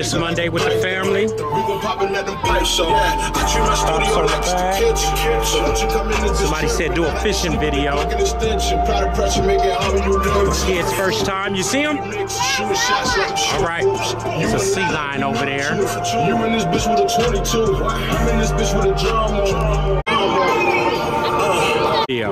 This Monday with the family. Somebody said do a fishing video. Kids first time. You see him? All right. There's a sea lion over there. You in this bitch with a 22. I'm in this bitch with a drum Video.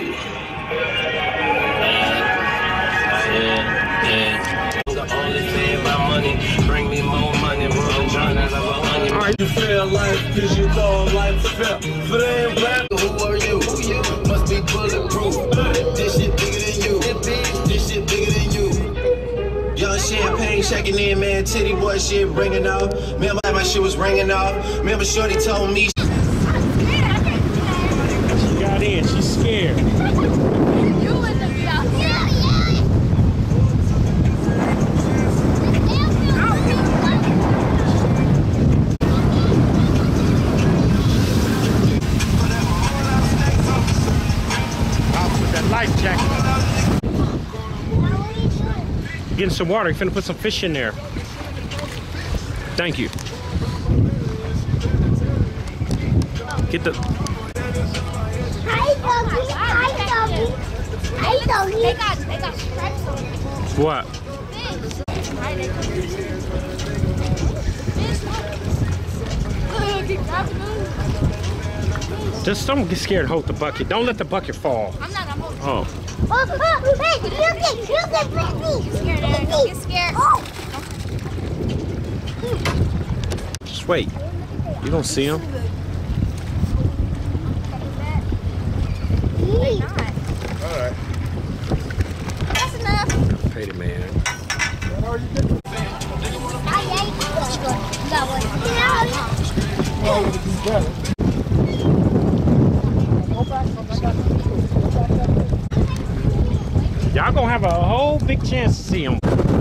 You feel life cause you thought life felt. But ain't black. Who are you? Must be bulletproof. This shit bigger than you. This shit bigger than you. Young champagne checking in, man. Titty boy shit ringing off. Man, my shit was ringing off. Remember Shorty told me. She got in. She's scared. Life jacket. Getting some water. You finna put some fish in there. Thank you. Get the. Hi, doggy. Hi, doggy. Hi, doggy. They got stripes on it. What? Just don't get scared. Hold the bucket. Don't let the bucket fall. I'm not. I'm holding. Oh. Oh, hey, you can put me. Get scared, Aaron. Don't get scared. Oh. Just wait. You gonna see him? They not. All right. That's enough. Pay the man. Y'all gonna have a whole big chance to see him.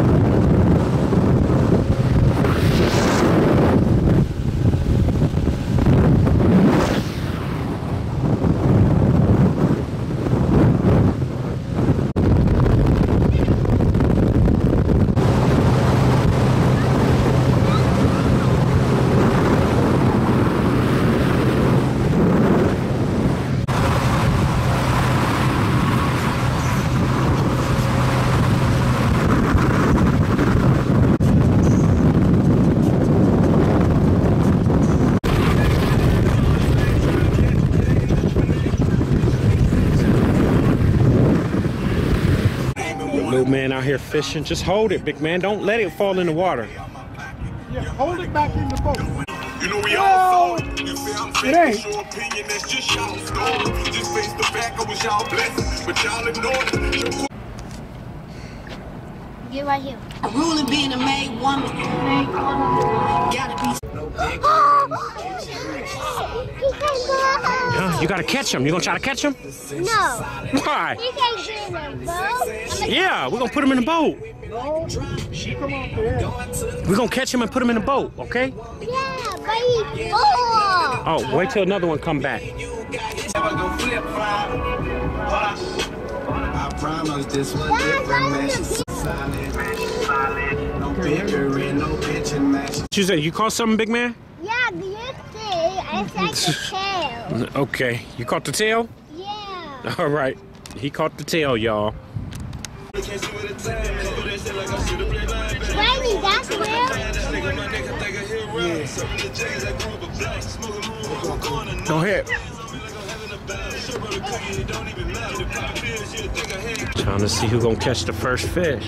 Little man out here fishing. Just hold it, big man. Don't let it fall in the water. Yeah, hold it back in the boat. You know we all saw it. You say I'm fake, your opinion, that's just y'all story. Just face the fact I was y'all blessing, but y'all ignored it. Get right here. A rule of being a made woman. Gotta be. You gotta catch him. You gonna try to catch him? No. Why? You can't get in the boat. Yeah, we're gonna put him in the boat. No, she come out there. We're gonna catch him and put him in the boat, okay? Yeah, but he's full. Oh, wait till another one come back. I promise this one different message. No bickering, no bitching match. You say you caught something, big man? Yeah, you see, it's like the tail. Okay, you caught the tail? Yeah. All right, he caught the tail, y'all. Randy, that's real? Go ahead. Trying to see who gonna catch the first fish.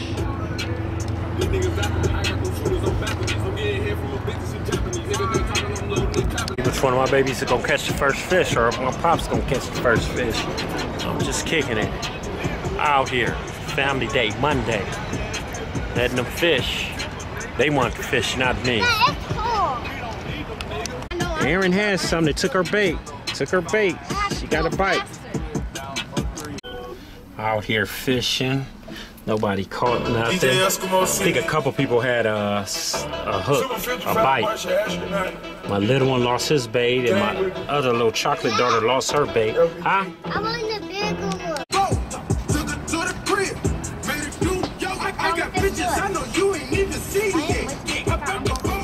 Which one of my babies is gonna catch the first fish, or my pop's gonna catch the first fish? I'm just kicking it out here. Family day, Monday. Letting them fish. They want to fish, not me. Yeah, it's cool. Aaron has some. They took her bait. Took her bait. She got a bite. Out here fishing. Nobody caught nothing. I think a couple people had a hook, a bite. My little one lost his bait, and my other little chocolate daughter lost her bait. Huh? I'm on the bigger one. I got pictures I know you ain't even seen yet.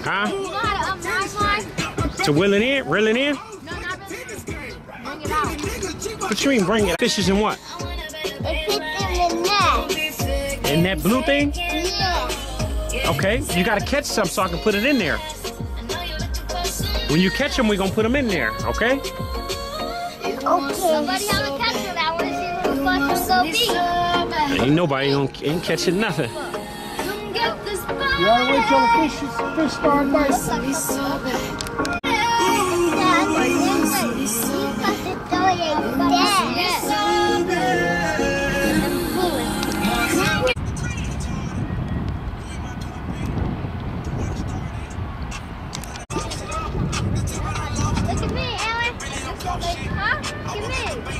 Huh? You know how to unwind one? To reel it in? Reel it in? No, not really. Bring it out. What you mean bring it? Fishes in what? It fits in the net. In that blue thing? Yeah. Okay, you gotta catch some so I can put it in there. When you catch them, we're gonna put them in there, okay? Okay. Somebody have a catcher that wants to see who the fuck go be. Ain't nobody ain't catching nothing. Get this You gotta wait till the fish start biting. Look at me, Ellen. Huh? Look at me.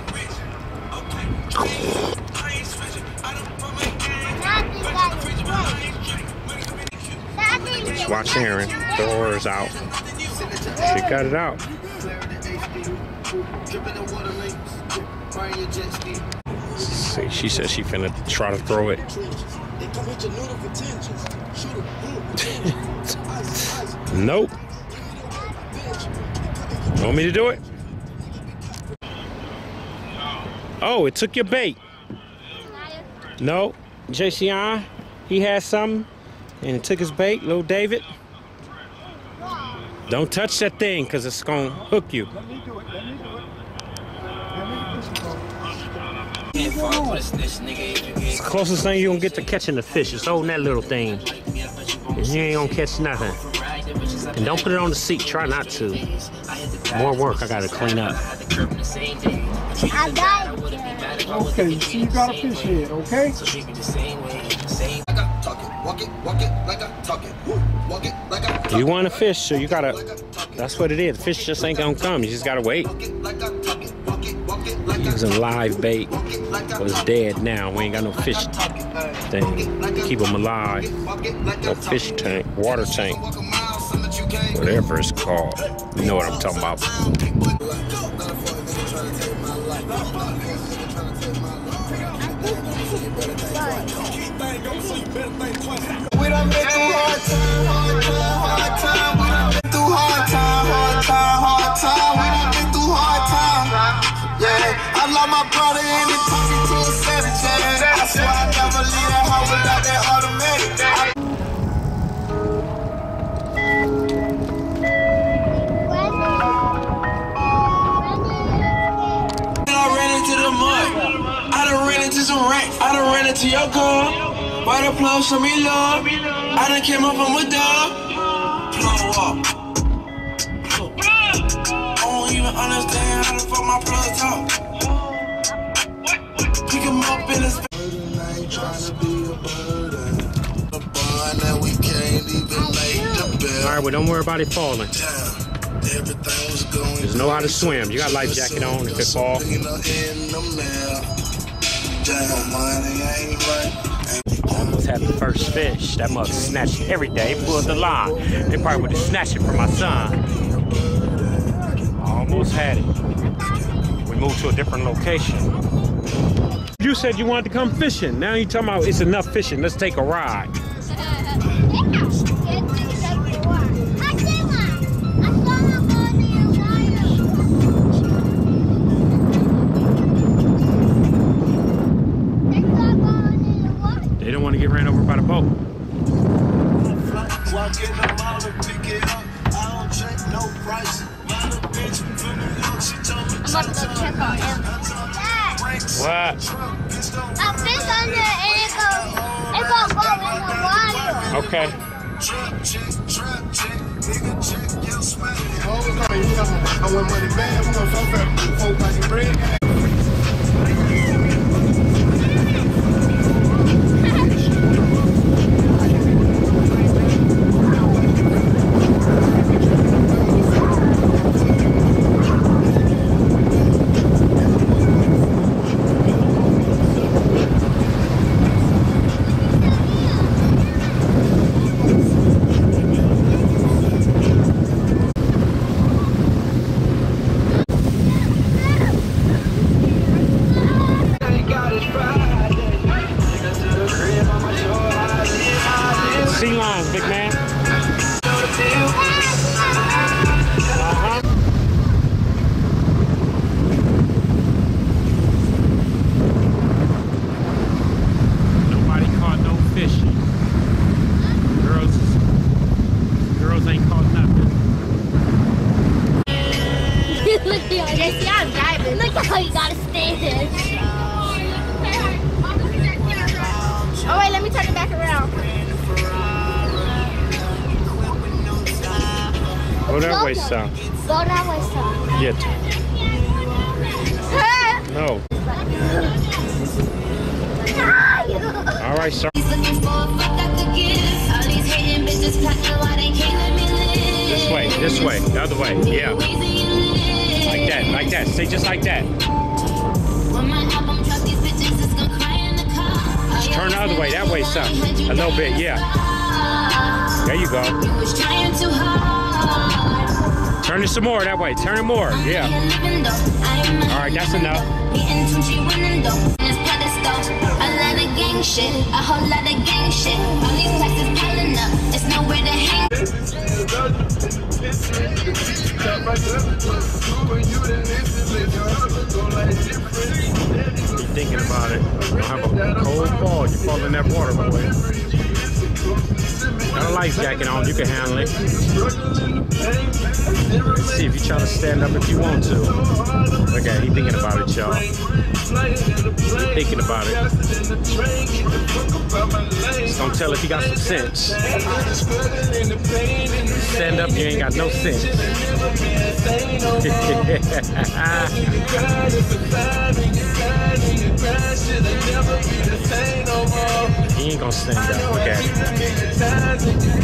Just watch Aaron throw hers out. She got it out. See, she said she finna try to throw it. Nope. Want me to do it? Oh, it took your bait. No, JCI, he had something and it took his bait, little David. Don't touch that thing because it's gonna hook you. Let me do it. Let me do it. Let me It's the closest thing you're gonna get to catching the fish is holding that little thing. And you ain't gonna catch nothing. And don't put it on the seat, try not to. More work I gotta clean up. I got it. Okay, you see you got a fish head, okay? You want a fish, so you gotta, that's what it is. The fish just ain't gonna come, you just gotta wait. Using live bait, but it's dead now. We ain't got no fish thing. Keep them alive. No fish tank, water tank, whatever it's called. You know what I'm talking about. We done been through hard time. We done been through hard time. We done been through hard time. Yeah, I love my brother and he talking to a savage. Yeah, I swear I never leave that hoe without that automatic. I ran into the mud. I done ran into some rank. I done ran into your car. Why the plug show me love? I done came up from a dog. Plug walk. I don't even understand how the fuck my plug talk. Pick him up in his I ain't tryna be a burden. A bond that we can't even make the bill. Alright, well don't worry about it falling. Everything was going. Just know how to swim. You got a life jacket on if it falls. Almost had the first fish. That mug snatched every day, pulled the line. They probably would have snatched it from my son. Almost had it. We moved to a different location. You said you wanted to come fishing. Now you're talking about it's enough fishing. Let's take a ride. They don't want to get ran over by the boat. I'm about to go check on him. What? A fish under and it goes go in the water. Okay. I want money bad. We gonna talk about 4 packs of bread. Sea lions, big man. Nobody caught no fishing. Girls ain't caught nothing. Look at you. Jesse, I'm driving. Look how you gotta stand. Oh wait, let me turn it back around. Go that way, son. Go that way, son. Yeah. No. All right, sir. This way, the other way. Yeah. Like that. Stay just like that. Just turn the other way, that way, son. A little bit, yeah. There you go. Turn it some more that way. Turn it more, yeah. All right, that's enough. Shit, a whole lot of gang shit. All these prices piling up, it's nowhere to hang. You're thinking about it. You don't have a cold fall, you fall in that water, boy. Got a life jacket on, you can handle it. Let's see if you try to stand up if you want to. Okay, he's thinking about it, y'all. Thinking about it. Just don't tell if you got some sense. Stand up, you ain't got no sense. He ain't gonna stand up. Okay.